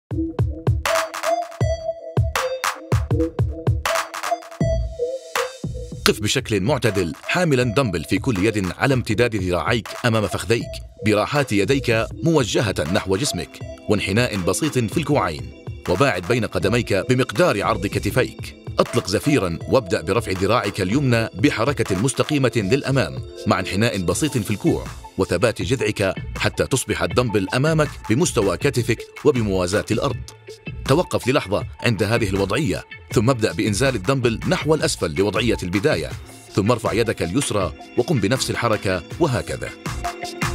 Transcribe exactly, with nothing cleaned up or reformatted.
قف بشكل معتدل حاملا دمبل في كل يد على امتداد ذراعيك أمام فخذيك، براحات يديك موجهة نحو جسمك، وانحناء بسيط في الكوعين، وباعد بين قدميك بمقدار عرض كتفيك. أطلق زفيرا وابدأ برفع ذراعك اليمنى بحركة مستقيمة للأمام مع انحناء بسيط في الكوع وثبات جذعك حتى تصبح الدمبل أمامك بمستوى كتفك وبموازاة الأرض. توقف للحظة عند هذه الوضعية، ثم ابدأ بإنزال الدمبل نحو الأسفل لوضعية البداية، ثم ارفع يدك اليسرى وقم بنفس الحركة، وهكذا.